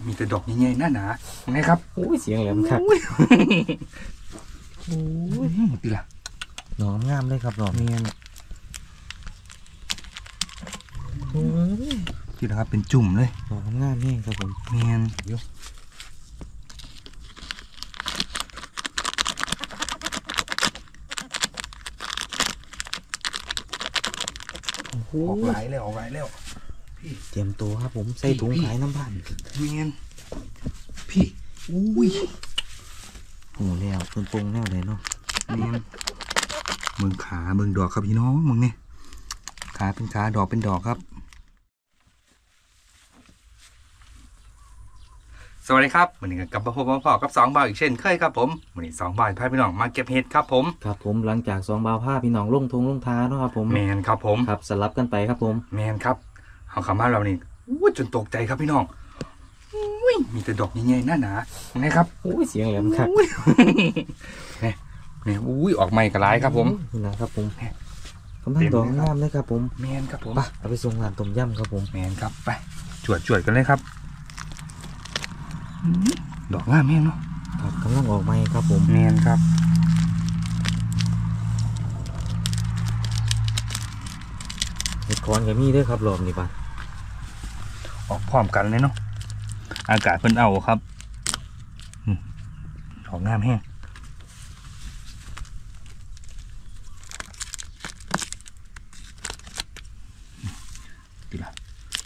มีแต่ดอกใหญ่ๆหนาๆไงครับโอ้ยเสียงแหลมครับโอ้ยตีละหนองงามเลยครับหนองเมียนตีละครับเป็นจุ่มเลยหนองงามนี่ครับผมเมียนเดี๋ยวออกหลายแล้วพี่เตรียมตัวครับผมใส่ถุงขายน้ำบ้านเมียนพี่อุ้ยโหแล้วเพิ่นปงแนวเลยเนาะเมียนเมืองขาเมืองดอกครับพี่น้องมึงเนี่ยขาเป็นขาดอกเป็นดอกครับสวัสดีครับวันนี้กับพ่อกับ2 บ่าวอีกเช่นเคยครับผมวันนี้2 บ่าวพาพี่น้องมาเก็บเห็ดครับผมครับผมหลังจาก2 บ่าวพาพี่น้องลงทาเนาะครับผมแมนครับผมครับสลับกันไปครับผมแมนครับเอาคำว่าเรานี่จนตกใจครับพี่น้องมีแต่ดอกใหญ่ๆหนาๆไงครับโอ้ยเสียงแหลมครับเนี่ยอุ้ยออกใหม่กระไรครับผมนะครับผมกำลังดอกงามเลยครับผมแมนครับผมเอาไปส่งร้านต้มยำครับผมแมนครับไปจวดกันเลยครับดอกงามแม่งเนาะครับกำลังออกใหม่ครับผมแมนครับเห็ดคอนกับมีด้วยครับรอบนี้ป่ะออกพร้อมกันเลยเนาะอากาศเพิ่นเอาครับดอกงามแห้งดีละ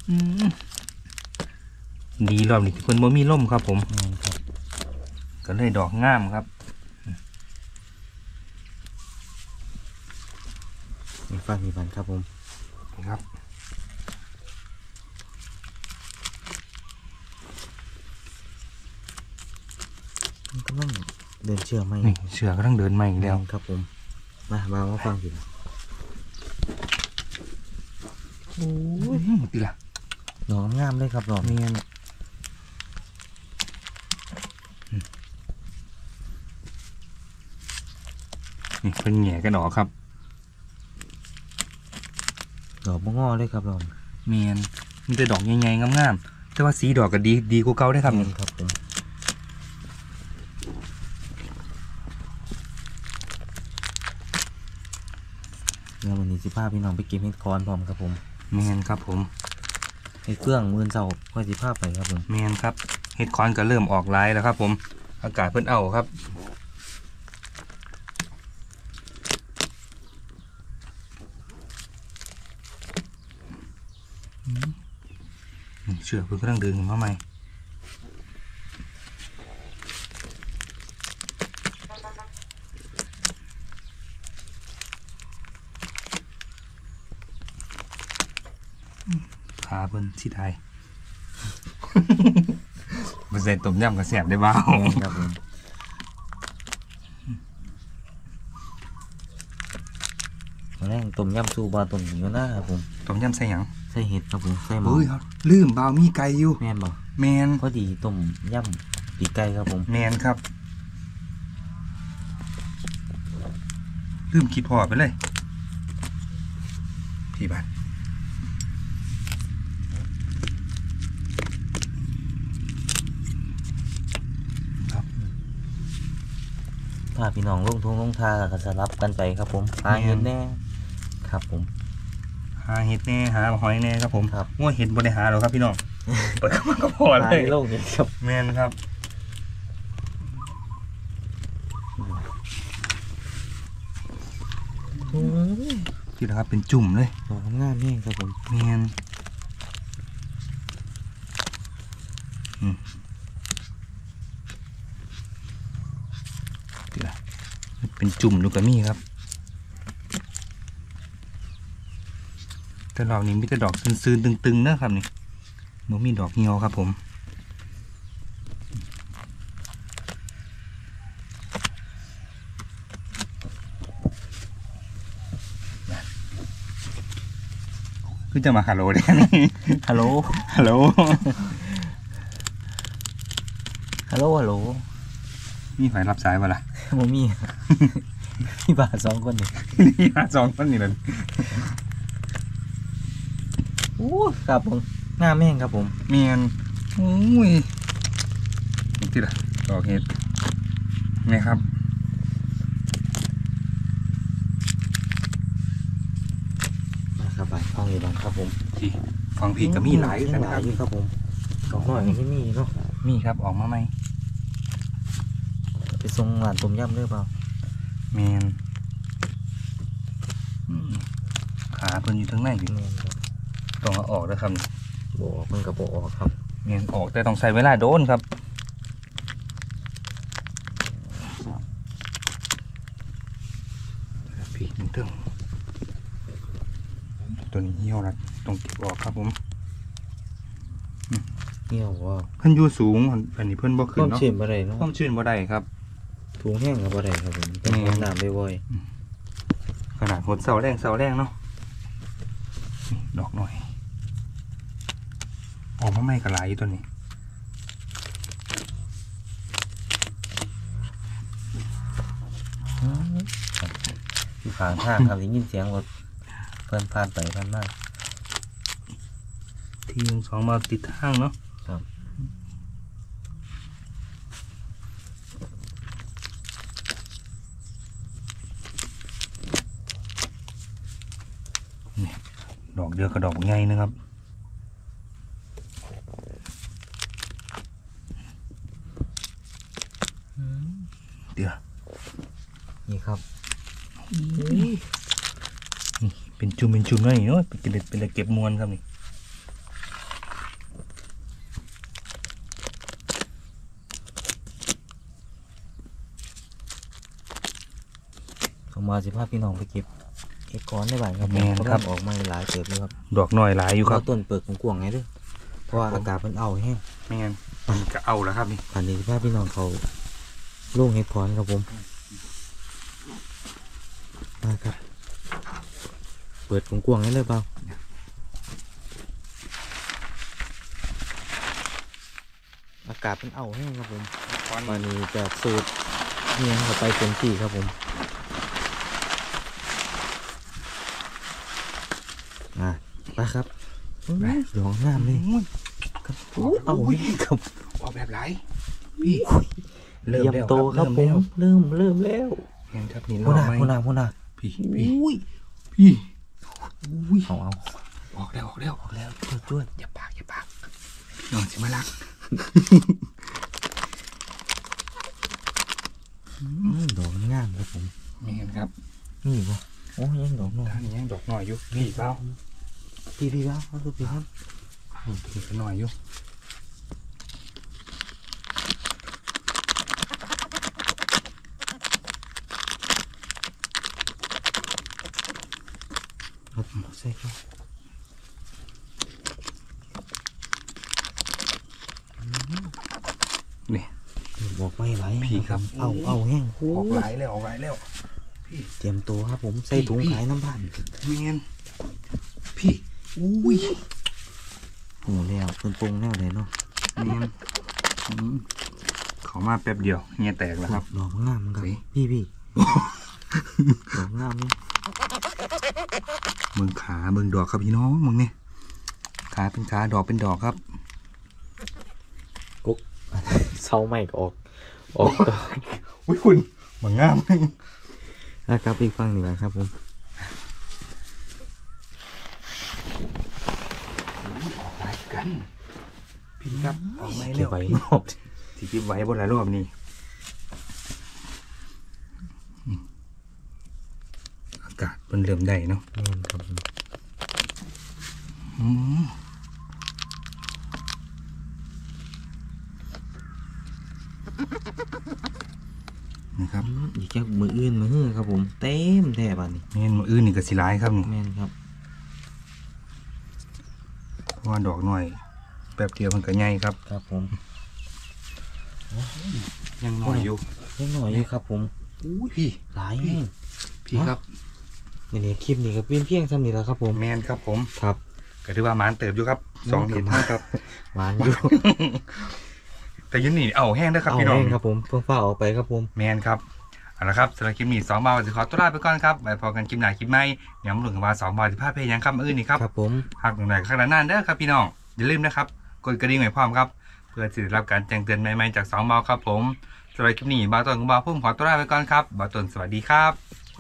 ดีรอบนี้เพิ่นบ่มีล่มครับผมครับก็เลยดอกงามครับมีฟันครับผมครับกำลังเดินเชือกไหมนี่เชือกก็ต้องเดินใหม่อีกแล้วครับผมมาฟังสิโอ้ยตีละหนองงามเลยครับหนองเมียนนี่เป็นแง่กันหนอครับดอกมะงอเลยครับหนองเมียนมีแต่ดอกใหญ่ๆงามๆแต่ว่าสีดอกก็ดีกว่าเก่าได้ครับนี่ครับผมแล้ววันนี้สิพาพี่น้องไปเก็บเห็ดคอนพร้อมครับผมเมียนครับผมเห็ดเครื่องมือเสาค่อยสิพาไปครับผมเมียนครับเห็ดคอนก็เริ่มออกลายแล้วครับผมอากาศเพิ่นเอาครับเชือกเพิ่นก็ต้องดึงมาใหม่ขาเพิ่นสิไทยมันใส่ต้มยำกระแสบได้บ้างครับผมแรงต้มยำซูบาต้มอยู่นะครับผมต้มยำใส่หยังใส่เห็ดครับผมใส่หมูลืมบ่าวมีไก่อยู่แมนบ่แมนพอดีต้มยำปีกไก่ครับผมแมนครับลืมคิดพอไปเลยพี่บ้านถ้าพี่น้องลงทาก็สลับกันไปครับผมหาเห็ดแน่ครับผมหาเห็ดแน่หาหอยแน่ครับผมครับว่าเห็ดบริหารหรอครับพี่น้องเปิดเข้ามาก็พอเลยโลกนี้ครับแมนครับที่นะครับเป็นจุ่มเลยดอกงามนี่ครับผมแมนที่ละเป็นจุ่มลูกกระมี่ครับแต่ดอกนี้มีแต่ดอกซื่นๆตึงๆนะครับนี่มันมีดอกเหี่ยวครับผมคือจะมาฮัลโหลเนี่ยฮัลโหลมีใครรับสายป่ะล่ะบ่มีพี่บ่า2 คนนี่นี่2 คนนี่เลยโอ้ครับผมงามแม่งครับผมเมียนอุ้ยที่ละดอกเห็ดนี่ครับมาครับไปฟังอยู่บ้างครับผมที่ฟังผีก็มีหลายกันหนะลาคยรับอยู่ครับผมดอกน้อยที่มีเนาะมีครับออกมาไหมไปส่งร้านต้มยำเด้อเปล่าแมนขาเพิ่นอยู่ทั้งในอยู่แม่นครับต้องเอาออกนะครับบ่ออกมันก็บ่ออกครับแมนออกแต่ต้องใช้เวลาโดนครับพี่มันเติมตัวนี้เหี่ยวละต้องเก็บออกครับผมเหี่ยวว่าเพิ่นอยู่สูงอันนี้เพิ่นบ่คขึ้นวามเนาะชื้นบ่ได้เนาะความชื้นบ่ได้ครับถุงแห้งก็บ่ได้ครับผมต้องเอาน้ำบ่อยขนาดหดเสาแรงเนาะนี่ดอกหน่อย ออกมาไม่กระไรตัวนี้ๆอยู่ข้างทางครับได้ยินเสียงรถเพิ่นผ่านไปผ่านมาที่หนึ่งสองมาติดทางเนาะครับนี่ดอกเดียวกับดอกใหญ่นะครับ เดี๋ยวนี่ครับนี่เป็นจุ่มเนาะนี่เนาะเป็นตะเก็บมวลครับนี่ผมมาสิพาพี่น้องไปเก็บเห็ดก้อนได้บ้างครับกำลังออกมาหลายเติบเลยครับดอกหน่อยหลายอยู่ครับเอาต้นเปิดของกวางไงเด้วยเพราะว่าอากาศมันเอาแห้งไม่งั้นก็เอาแล้วครับนี่อันนี้สิพาพี่น้องเขาลูกเห็ดก้อนครับผมมาครับ เปิดของกวางให้เลยเปล่าอากาศมันเอาแห้งครับผมวันนี้จะสูดเนียงเข้าไปเต็มที่ครับผมไปครับดอกงามเลยครับเอาไว้ครับออกแบบไรพี่เริ่มโตครับผมเริ่มแล้วเห็นครับนี่พูรอน่าไหมพูน่าพูน่าพี่อุ้ยพี่อุ้ยเอาออกแล้วจ้วนอย่าปากน้องสิมาลักดอกงามครับผมไม่เห็นครับนี่บ่โอ้ยังดอกน้อยท่านยังดอกหน่อยอยู่พี่เปล่าพี่บ้าเอาดูพี่ครับพี่ก็หน่อยอยู่ครับใช่ครับนี่บอกไม่ไหลพี่ครับเอาแห้งออกหลายแล้วพี่เตรียมตัวครับผมใส่ถุงขายน้ำพันไม่เห็นพี่อุ้ยโอ้แล้วเป็นปรุงแนวไหนเนาะไม่เห็นเขามาแป๊บเดียวเงี้ยแตกแล้วครับดอกงามครับเฮ้ยพี่ดอกงามนี่มึงขามึงดอกครับพี่น้องมึงเนี่ยขาเป็นขาดอกเป็นดอกครับกุ๊กเศร้าใหม่ก็ออกอุ้ยคุณมึงงามนะครับอีกฟังหนึ่งครับผมออกหลายกันพี่ครับออกไม่เก็เร็บวไว้พี่รอบที่คิดไว้บนหลายรอบนี่อากาศมันเริ่มได้เนาะนี่ครับผมอืมนะครับอีกแค่มืออื่นมือหื้อครับผมเต็มแทบอันนี้เมนมืออื่นนี่ก็สิร้ายครับนี่แม่นครับเพราะว่าดอกหน่อยแป๊บเดียวมันก็ใหญ่ครับครับผมยังน้อยอยู่เล็กหน่อยอยู่ครับผมอุ้ยพี่หลายแห้งพี่ครับนี่คลิปนี้ก็เพียงซ้ำนี่แหล้วครับผมแมนครับผมครับก็ถือว่าหมานเติบอยู่ครับสองเห็ดนะครับหวานอยู่แต่อยันนี่เอาแห้งด้วยครับเอาพี่น้องเองครับผมเพิ่งฝ้าออกไปครับผมแมนครับเอาละครับสำหรับคลิปนี้2 บาทจะขอตัวลาไปก่อนครับไว้พอกันคลิปหน้าคลิปใหม่ย้ำหลงกับว่า2 บาท15เพลงยังครับมื้อนี้ครับครับผมหากตรงไหนข้างหน้านั่นเด้อครับพี่น้องอย่าลืมนะครับกดกระดิ่งไว้พร้อมครับเพื่อจะได้รับการแจ้งเตือนใหม่ๆจาก2 เบาครับผมสำหรับคลิปนี้บ่าวต้นกับบ่าวพุ่มขอตัวลาไปก่อนครับบ่าวต้นสวัสดีครับ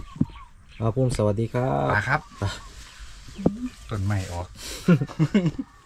ครับผมสวัสดีครับมาครับต้นไม้ออก